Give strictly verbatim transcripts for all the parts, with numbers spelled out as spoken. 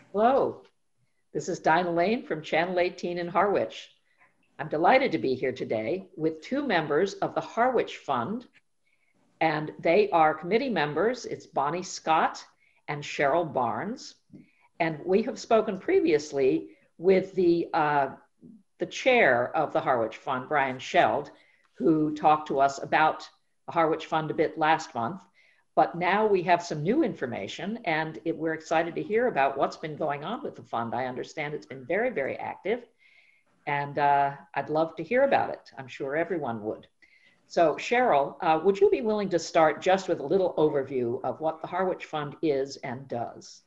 Hello, this is Dinah Lane from Channel eighteen in Harwich. I'm delighted to be here today with two members of the Harwich Fund, and they are committee members. It's Bonnie Scott and Cheryl Barnes. And we have spoken previously with the, uh, the chair of the Harwich Fund, Brian Sheld, who talked to us about the Harwich Fund a bit last month. But now we have some new information, and it, we're excited to hear about what's been going on with the fund. I understand it's been very, very active, and uh, I'd love to hear about it. I'm sure everyone would. So Cheryl, uh, would you be willing to start just with a little overview of what the Harwich Fund is and does?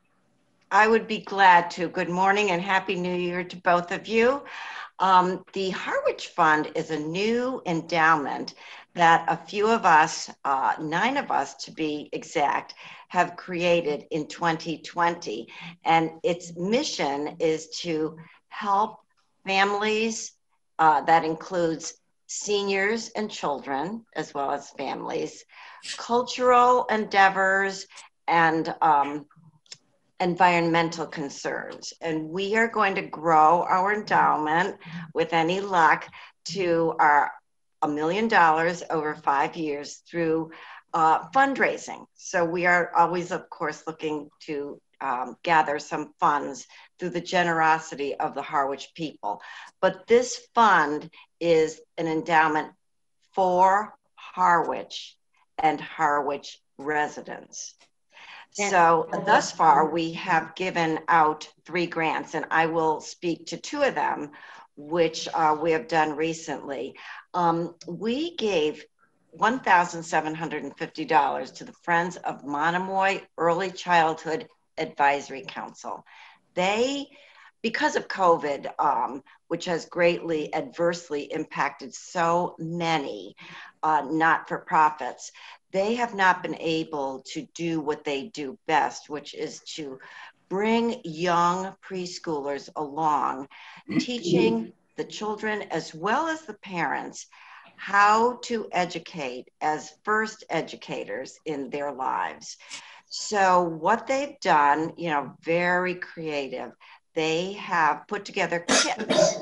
I would be glad to. Good morning and Happy New Year to both of you. Um, the Harwich Fund is a new endowment that a few of us, uh, nine of us to be exact, have created in twenty twenty. And its mission is to help families, uh, that includes seniors and children, as well as families, cultural endeavors, and um, environmental concerns. And we are going to grow our endowment with any luck to our a million dollars over five years through uh, fundraising. So we are always, of course, looking to um, gather some funds through the generosity of the Harwich people. But this fund is an endowment for Harwich and Harwich residents. So thus far, we have given out three grants, and I will speak to two of them, which uh, we have done recently. Um, we gave one thousand seven hundred fifty dollars to the Friends of Monomoy Early Childhood Advisory Council. They, because of COVID, um, which has greatly adversely impacted so many uh, not-for-profits, they have not been able to do what they do best, which is to bring young preschoolers along, teaching the children as well as the parents how to educate as first educators in their lives. So what they've done, you know, very creative, they have put together kits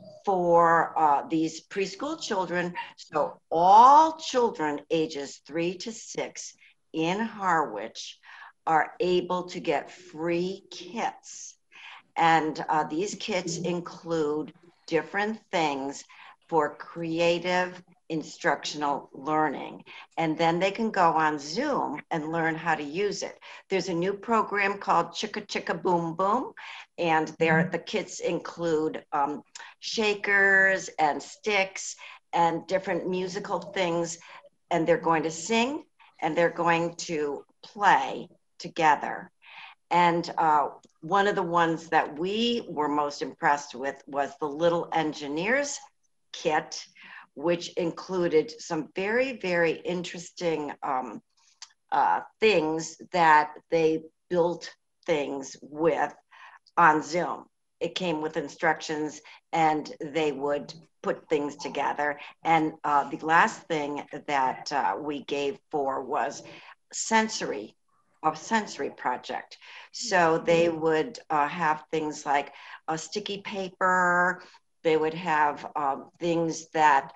for uh, these preschool children. So all children ages three to six in Harwich are able to get free kits. And uh, these kits include different things for creative instructional learning. And then they can go on Zoom and learn how to use it. There's a new program called Chicka Chicka Boom Boom. And there, the kits include um, shakers and sticks and different musical things. And they're going to sing and they're going to play together. And uh, one of the ones that we were most impressed with was the Little Engineers kit, which included some very, very interesting um, uh, things that they built things with on Zoom. It came with instructions and they would put things together. And uh, the last thing that uh, we gave for was sensory, a sensory project. So they would uh, have things like a sticky paper. They would have um, things that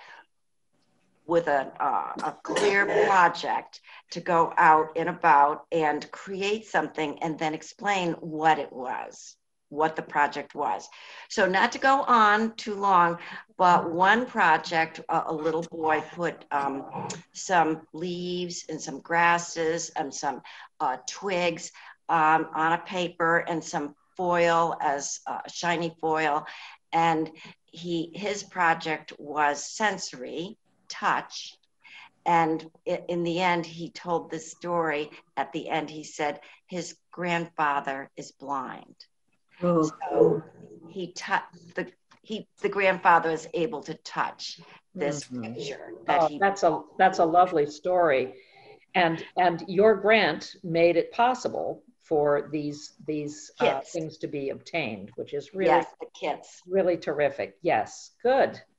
with a, uh, a clear project to go out and about and create something and then explain what it was, what the project was. So not to go on too long, but one project, uh, a little boy put um, some leaves and some grasses and some uh, twigs um, on a paper and some foil as uh, shiny foil. And he his project was sensory, touch. And in the end, he told this story. At the end, he said his grandfather is blind. Oh. So he touched the he the grandfather is able to touch this mm-hmm. picture. That oh, he that's a that's a lovely story, and and your grant made it possible for these these uh, things to be obtained, which is really yes, the kits really terrific. Yes, good.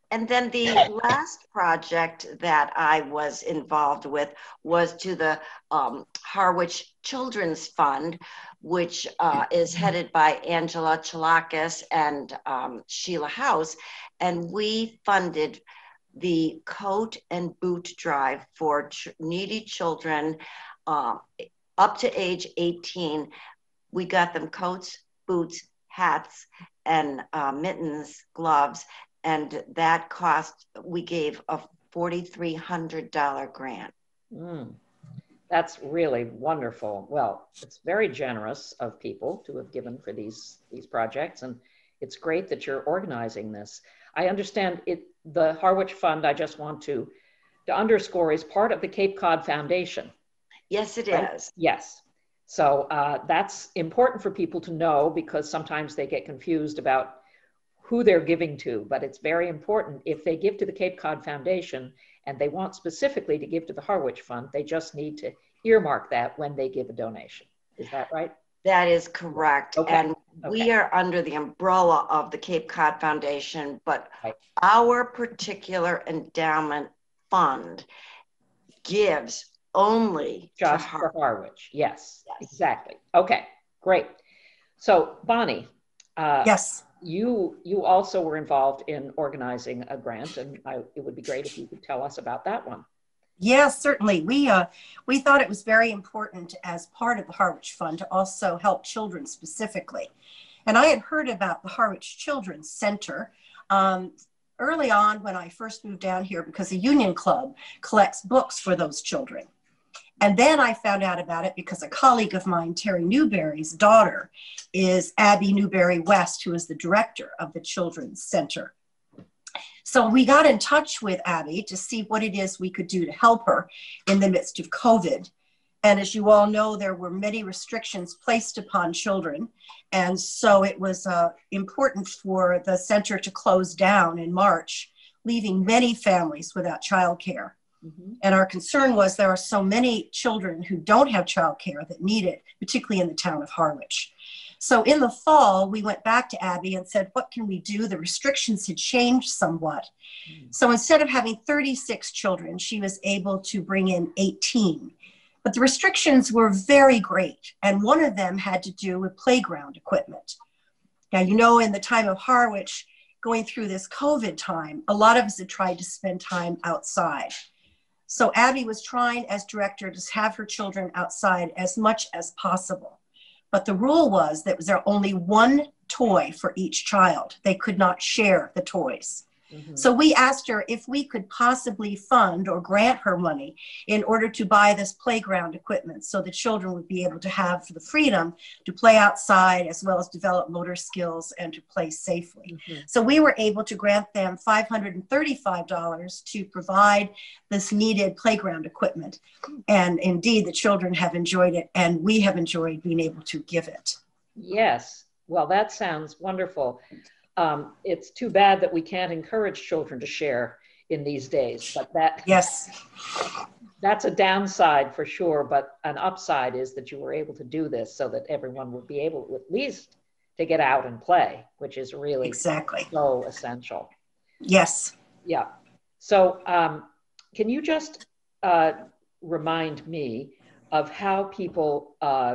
And then the last project that I was involved with was to the um, Harwich Children's Fund, which uh, is headed by Angela Chalakis and um, Sheila House. And we funded the coat and boot drive for ch- needy children uh, up to age eighteen. We got them coats, boots, hats, and uh, mittens, gloves, and that cost, we gave a four thousand three hundred dollars grant. Mm, that's really wonderful. Well, it's very generous of people to have given for these, these projects, and it's great that you're organizing this. I understand it. The Harwich Fund, I just want to, to underscore, is part of the Cape Cod Foundation. Yes, it Right? is. Yes. So uh, that's important for people to know, because sometimes they get confused about who they're giving to, but it's very important. If they give to the Cape Cod Foundation and they want specifically to give to the Harwich Fund, they just need to earmark that when they give a donation. Is that right? That is correct. Okay. And Okay. we are under the umbrella of the Cape Cod Foundation, but Right. our particular endowment fund gives only Just to for Harwich. Harwich. Yes, Yes. exactly. Okay, great. So Bonnie, uh, Yes. you you also were involved in organizing a grant, and I, it would be great if you could tell us about that one. Yes, certainly. We uh, we thought it was very important as part of the Harwich Fund to also help children specifically. And I had heard about the Harwich Children's Center um, early on when I first moved down here, because the Union Club collects books for those children. And then I found out about it because a colleague of mine, Terry Newberry's daughter, is Abby Newberry West, who is the director of the Children's Center. So we got in touch with Abby to see what it is we could do to help her in the midst of COVID. And as you all know, there were many restrictions placed upon children. And so it was uh, important for the center to close down in March, leaving many families without childcare. Mm-hmm. And our concern was there are so many children who don't have childcare that need it, particularly in the town of Harwich. So in the fall, we went back to Abby and said, what can we do? The restrictions had changed somewhat. Mm. So instead of having thirty-six children, she was able to bring in eighteen. But the restrictions were very great. And one of them had to do with playground equipment. Now, you know, in the time of Harwich, going through this COVID time, a lot of us had tried to spend time outside. So Abby was trying as director to have her children outside as much as possible. But the rule was that there was only one toy for each child. They could not share the toys. Mm-hmm. So we asked her if we could possibly fund or grant her money in order to buy this playground equipment so the children would be able to have the freedom to play outside as well as develop motor skills and to play safely. Mm-hmm. So we were able to grant them five hundred thirty-five dollars to provide this needed playground equipment. And indeed, the children have enjoyed it, and we have enjoyed being able to give it. Yes. Well, that sounds wonderful. Um, it's too bad that we can't encourage children to share in these days, but that yes, that's a downside for sure. But an upside is that you were able to do this so that everyone would be able at least to get out and play, which is really exactly so essential. Yes. Yeah. So um, can you just uh, remind me of how people uh,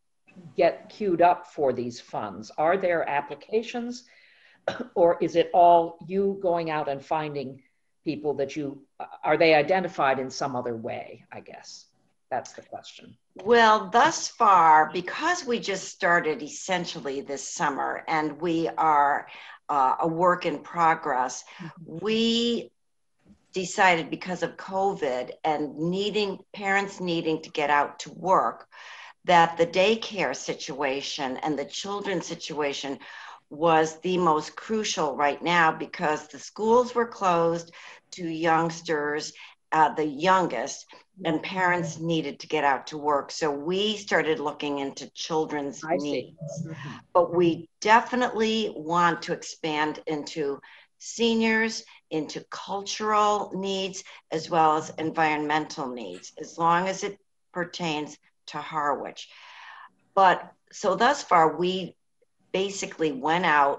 get queued up for these funds? Are there applications? Or is it all you going out and finding people that you, are they identified in some other way, I guess? That's the question. Well, thus far, because we just started essentially this summer and we are uh, a work in progress, mm-hmm. we decided because of COVID and needing, parents needing to get out to work, that the daycare situation and the children's situation was the most crucial right now because the schools were closed to youngsters, uh, the youngest, and parents needed to get out to work. So we started looking into children's I needs. Mm-hmm. But we definitely want to expand into seniors, into cultural needs, as well as environmental needs, as long as it pertains to Harwich. But so thus far, we basically went out,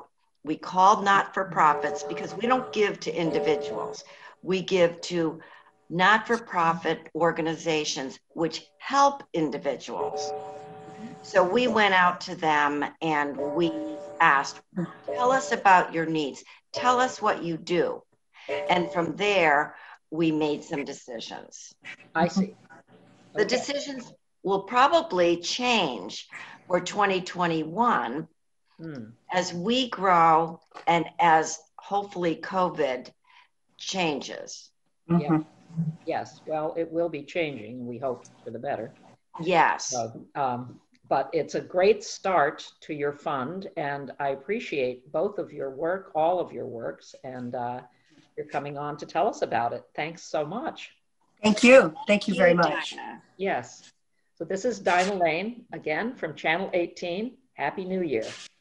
we called not-for-profits because we don't give to individuals. We give to not-for-profit organizations which help individuals. So we went out to them and we asked, tell us about your needs. Tell us what you do. And from there, we made some decisions. I see. The Okay. decisions will probably change for twenty twenty-one hmm. as we grow and as hopefully COVID changes. Yeah. Yes. Well, it will be changing. We hope for the better. Yes. So, um, but it's a great start to your fund, and I appreciate both of your work, all of your works, and uh, you're coming on to tell us about it. Thanks so much. Thank you. Thank you very much. Yes. So this is Dinah Lane, again, from Channel eighteen. Happy New Year.